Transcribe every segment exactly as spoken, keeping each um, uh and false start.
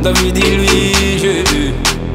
David et lui, je...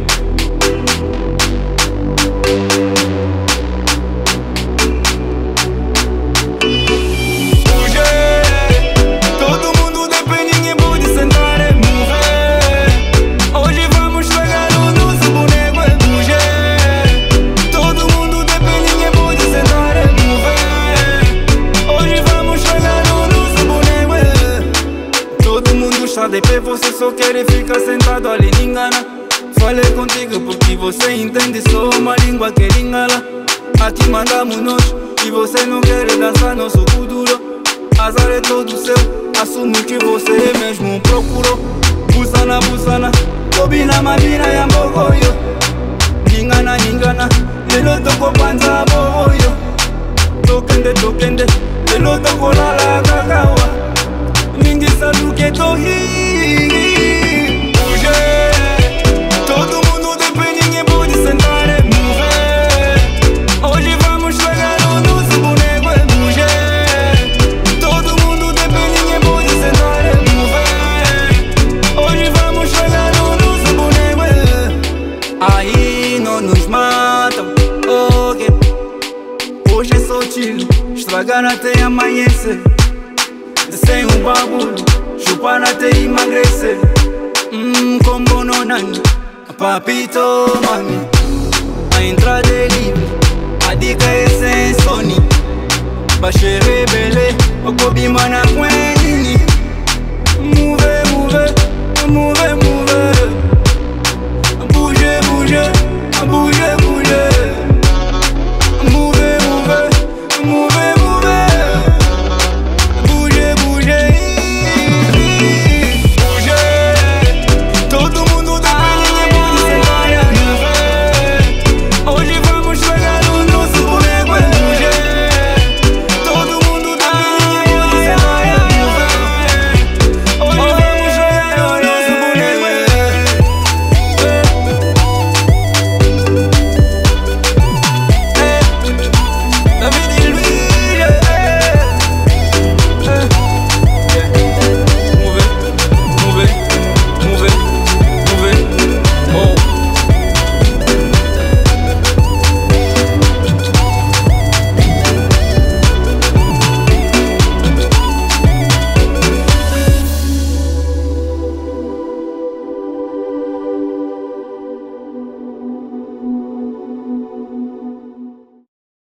De pé, você só quer ficar sentado ali, engana. Falei contigo porque você entende só uma língua que lingala. Aqui mandamos nós e você não quer dançar nosso futuro. Azar é todo seu, assume que você mesmo procurou. Busana, busana, Kobina, Mabina e Ambogoyo. Ningana, ningana, lelo toko panza boyo. Tokende, tokende, lelo toko lala kakawa. Ninguém sabe o que é torrir. Bouger, todo mundo de pé, ninguém pode sentar e mover. Hoje vamos pegar o nosso boneco e bouger. Todo mundo de pé, ninguém pode sentar e mover. Hoje vamos pegar o nosso boneco e... Aí não nos matam, ok. Hoje é só tiro, estragar até amanhecer. Sem um bagulho, chupar até emagrecer. Hum, como não nani, papito, mami. A entrada é livre, a dica é sem Sony. Baixe rebele, o Kobe mana com